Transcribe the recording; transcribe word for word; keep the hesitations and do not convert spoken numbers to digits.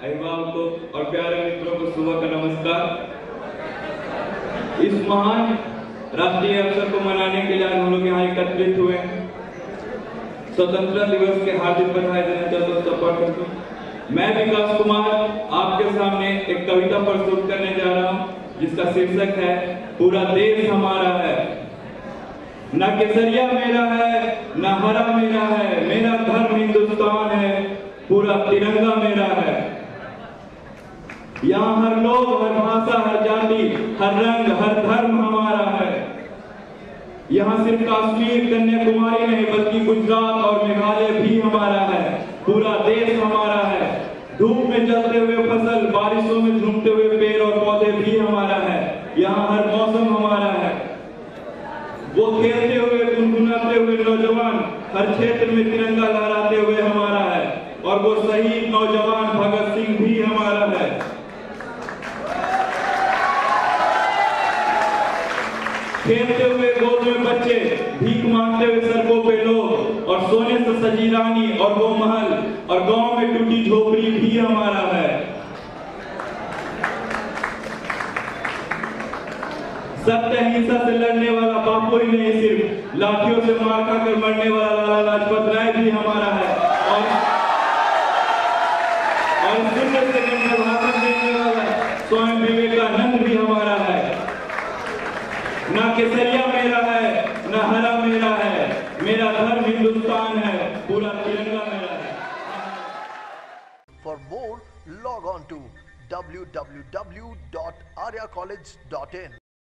अभिभावकों और प्यारे मित्रों को सुबह का नमस्कार। इस महान राष्ट्रीय अवसर को मनाने के लिए हम लोग यहाँ एकत्रित हुए। स्वतंत्रता दिवस के हार्दिक बधाई देना चाहता हूँ। मैं विकास कुमार आपके सामने एक कविता प्रस्तुत करने जा रहा हूँ जिसका शीर्षक है पूरा देश हमारा है। न केसरिया मेरा है न हरा मेरा है, मेरा धर्म हिंदुस्तान है, पूरा तिरंगा मेरा है। यहाँ हर लोग, हर भाषा, हर जाति, हर रंग, हर धर्म हमारा है। यहाँ सिर्फ कश्मीर, कन्याकुमारी नहीं बल्कि गुजरात और मेघालय भी हमारा है। पूरा देश हमारा है। धूप में जलते हुए फसल, बारिशों में झूमते हुए पेड़ और पौधे भी हमारा है। यहाँ हर मौसम हमारा है। वो खेलते हुए, गुनगुनाते हुए नौजवान हर क्षेत्र में तिरंगा लहराते हुए हमारा है। और वो शहीद नौजवान भगत सिंह भी हमारा है। खेलते हुए गोद में बच्चे, भीख मांगते हुए सड़कों पे लोग, और सोने से सजी रानी और वो महल, और गांव में टूटी झोपड़ी भी हमारा है। सत्य अहिंसा से लड़ने वाला बापू ही नहीं, सिर्फ लाठियों से मार खाकर मरने वाला लाला लाजपत राय भी हमारा है। और और शून्य सेकंड में भाषण देने वाला स्वामी विवेकानंद भी हमारा है। ना केसरिया मेरा है न हरा मेरा है, मेरा धर्म हिंदुस्तान है, पूरा तिरंगा मेरा है। For more, log on to w w w dot arya college dot in.